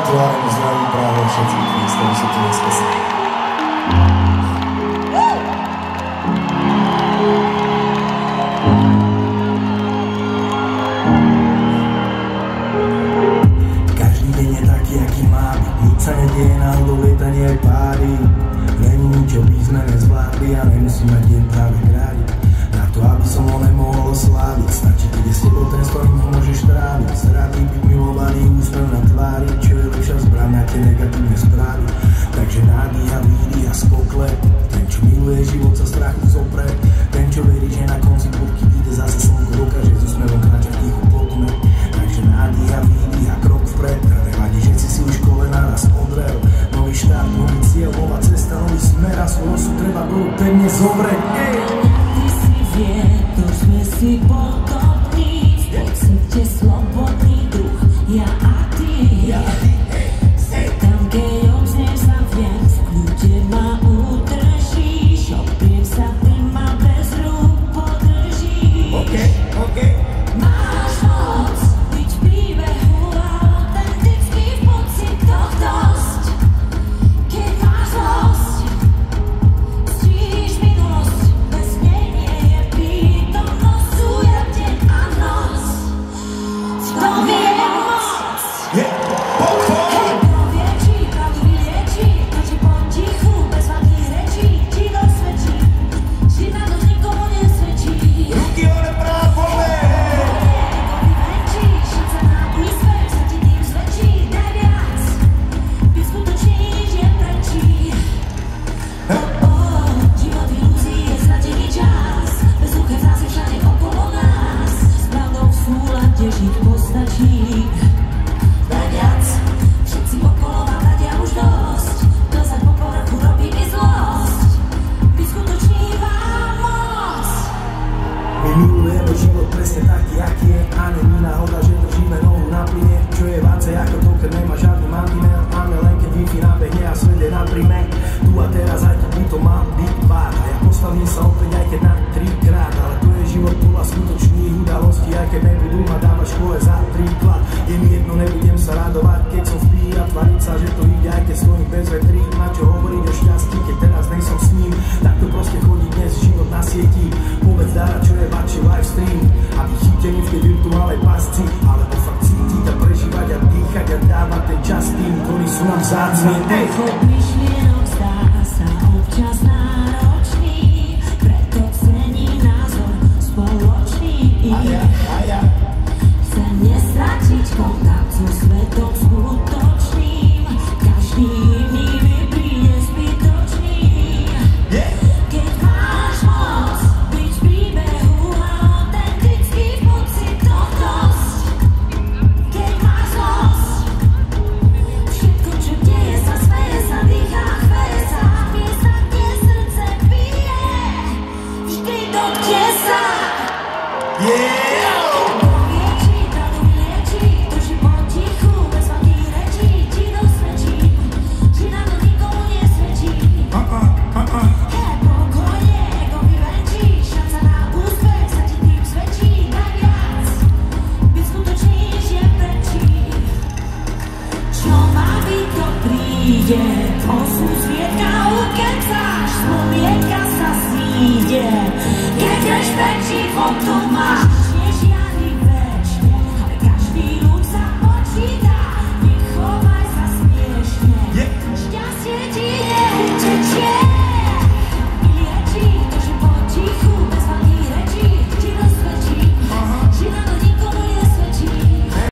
otváram, zdravím práve všetkých, ktorí sú tu dneska s nami. Každý deň je taký, aký má byť, nič sa nedieje náhodou, lietanie aj páry. Není nič, čo by sme nezvládli a nemusí mať deň práve krádiť. Na to, aby som ho nemohol osláviť, stačí, keď je s tebou ten, s ktorým ho môžeš tráviť. Zradý byť milovaný, úsmev na tvári, čo je lepšia zbraň na tie negatívne správy. Takže nádych a výdych a skokle, ten, čo miluje život, sa strachu zopre. Ten, čo verí, že na konci bodky vyjde zase slnko, dokáže s úsmevom kráčať ticho po tme. Takže nádych a výdych a krok vpred, nevadí, že si už kolena raz odrel. Nový štát, nový cieľ, nová cesta, nový smer a svoj osud treba dolu pevne zovrieť. Ty si vietor, sme si podobní, v pocite slobodný druh, ja a ty. Tam, keď obznem sa viem, v kľude ma udržíš, opriem sa, ty ma bez rúk podržíš. Máš moc byť v príbehu a autentický v pocitoch dosť. Keď máš zlosť, stříš minulosť, bez nej nie je prítomnosť, súja deň a noc. V tom je moc. Kto viečí, pravdu vylieči, to ti potichu, bez veľkých rečí, ti dosvedčí, či na to nikomu nesvedčí. Ruky hore, práve! Šanca na úsmev sa ti tým zväčší, daj viac, byť skutočný, nič neprečí. Život ilúzií je stratený čas, bezduché zásy všade okolo nás, s pravdou v súlade žiť postačí. Daj viac, všetci okolo vám radia už dosť, klesať po povrchu robí mi zlosť, byť skutočný vám moc. My milujeme život presne taký, aký je, a není náhoda, že držíme nohu na plyne. Čo je vácej ako to, keď nemá žiadny mantinel. Máme len keď Wi-Fi nabehne a svet je na prime. Tu a teraz, aj keď by to mal byť pád. A ja postavím sa opäť, aj keď na 3-krát. Ale tu je život plná skutočných udalostí, aj keď nebudú ma dávať v škole za príklad. Je mi jedno, nebudem sa radovať, keď som v píri a tvariť sa, že to ide, aj keď stojím bez vetrí. Na čo hovoriť o šťastí, keď teraz nejsom s ním. Tak to proste chodí dnes život na sieti. Povedz dára, čo je vaši livestream, aby chytení v tej virtuálnej pasci, alebo fakt cítiť a prežívať a dýchať a dávať ten čas tým, ktorí sú nám vzácni. Pochod myšlienok zdá sa občas náročný, preto cením názor spoločný. Chcem nestratiť kontakt so svetom skutočným, každý iný mi príde zbytočný. Keď máš moc byť v príbehu a autentický v pocitoch dosť, keď máš zlosť, všetko, čo deje sa, smeje sa, dýchá, chveje sa, miesta, kde srdce bije, vždy dotkne sa. Kto viečí, pravdu vylieči, drží potichu, bez veľkých rečí, ti dosvedčí, či na to nikomu nesvedčí. Pokojne, ego vyvenčí, šanca na úspech sa ti tým zväčší, daj viac, byť skutočný, nič neprečí. Čo má byť, to príde, osud zviedka ukecáš, spomienka sa zíde, keď rešpečí foto